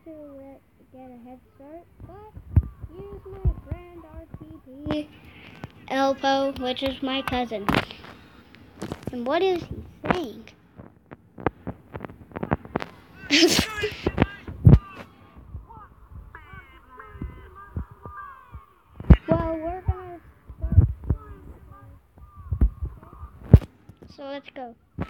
get a head start, but use my friend RTP Elpo, which is my cousin. And what is he saying? Well, we're gonna start. So let's go.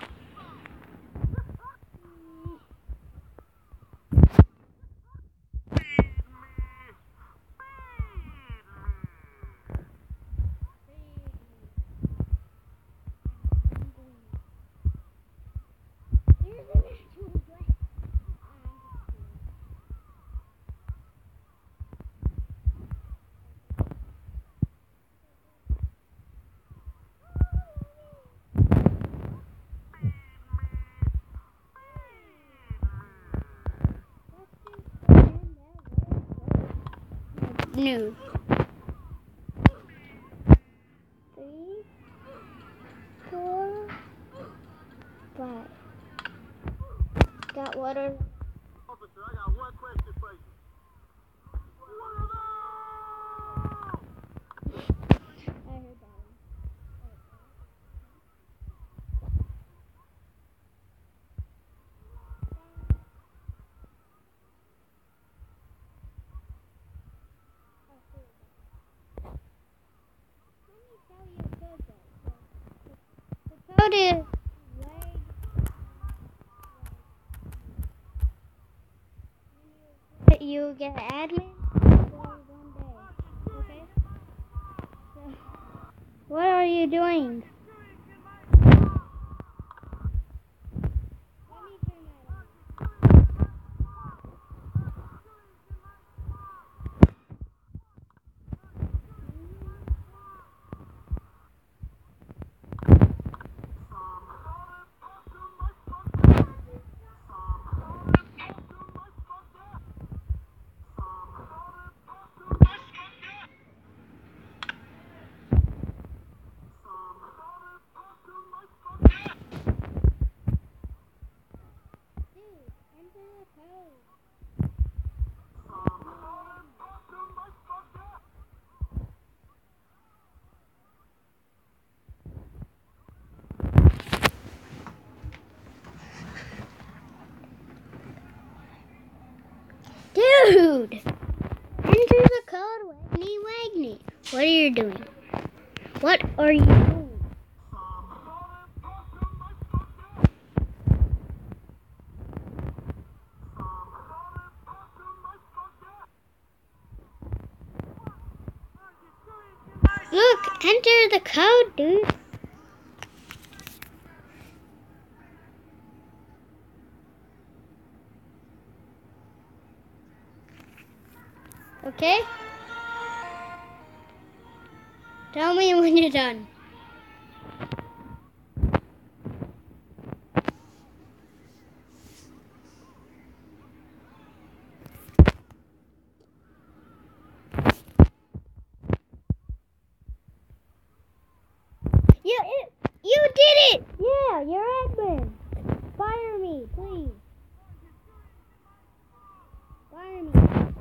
New. 3, 4, 5. Got water. Officer, I got one question for you. I heard that one. How did you get admin for 1 day? Okay. So, what are you doing? Let me turn that on. Dude, enter the code. Dude! Enter the code, Wagny Wagny. What are you doing? What are you doing? Look, enter the code, dude. Okay? Tell me when you're done. You did it! Yeah, you're admin. Fire me, please. Fire me.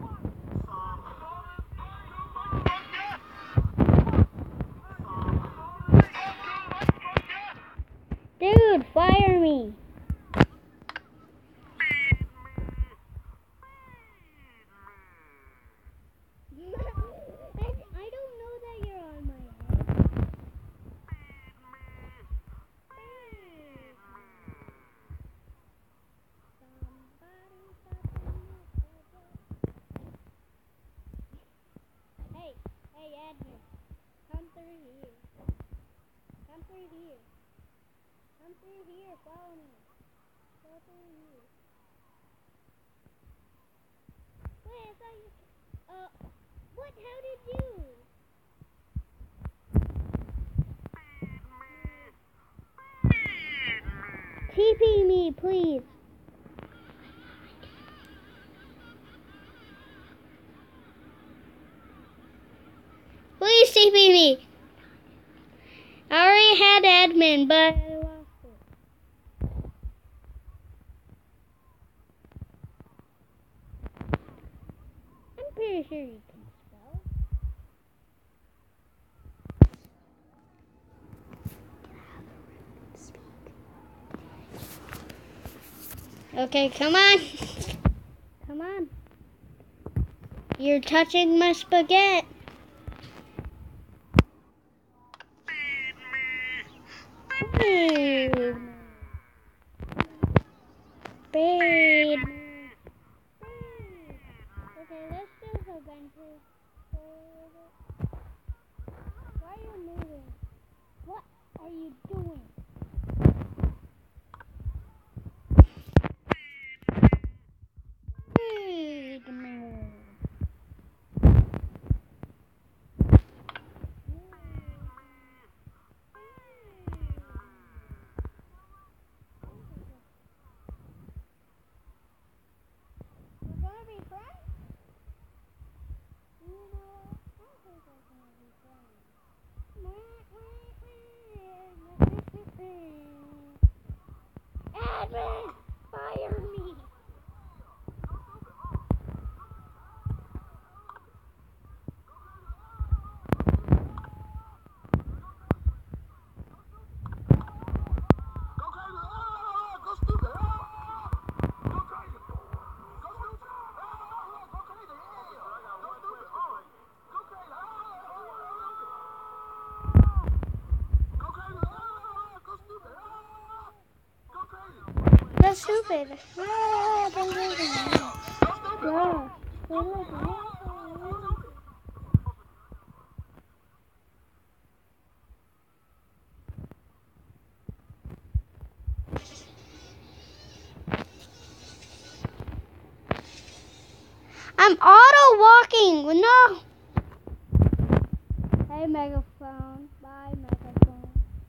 Dude, fire me. I don't know that you're on my head. Hey, admin. Come through here. Come through here. Come through here. Follow me. Go through here. Wait, I thought you... what? How did you? TP me, please. Please TP me. I already had admin, but I lost it. Okay, come on. Come on. You're touching my spaghetti. Feed me. Feed me. Okay, let's do the adventure. Why are you moving? What are you doing? Feed me. We're gonna be friends? You know, I think we're gonna be friends. Admin, fire me. Go crazy! Go stupid! Go crazy! Go stupid! Go crazy! Go stupid! Go crazy! Go crazy! Go stupid! Go crazy! That's stupid. Ah, don't do that. Go stupid! Yeah. I'm auto walking. No. Hey, megaphone. Bye, megaphone.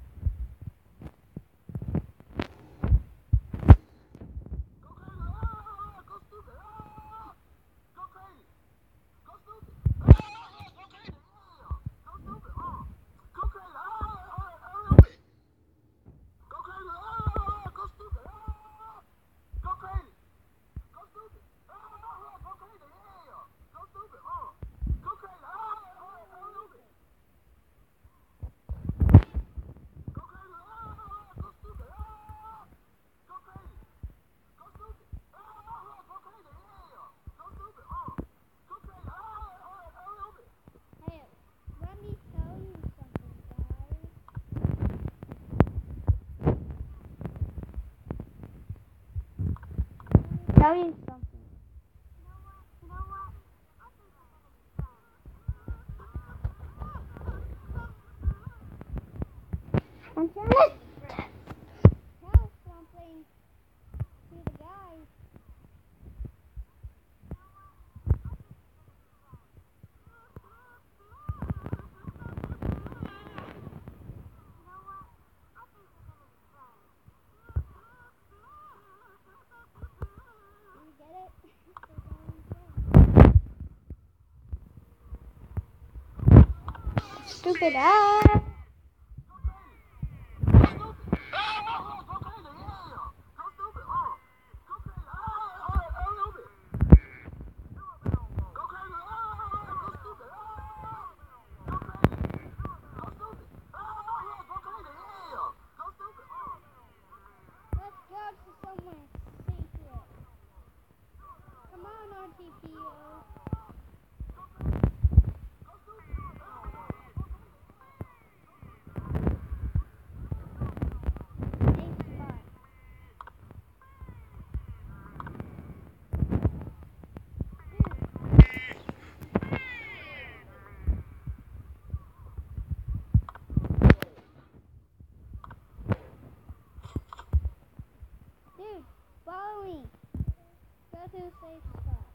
Go stupid! Go crazy! Go stupid! Go crazy! Go stupid! Go crazy! Go crazy! Go stupid! Go crazy! Go stupid! Go crazy! Go stupid! Go crazy! Go crazy! Go stupid! Go crazy! Go stupid! Go crazy! Go stupid! Go crazy! Hey, let me tell you something, guys. Tell you something. You know what? I'm trying to tell something to the guys. You get it? Stupid ass. Let's go to somewhere secret. Come on, RTPO. Safe spot. Dude, follow me. Go to a safe spot.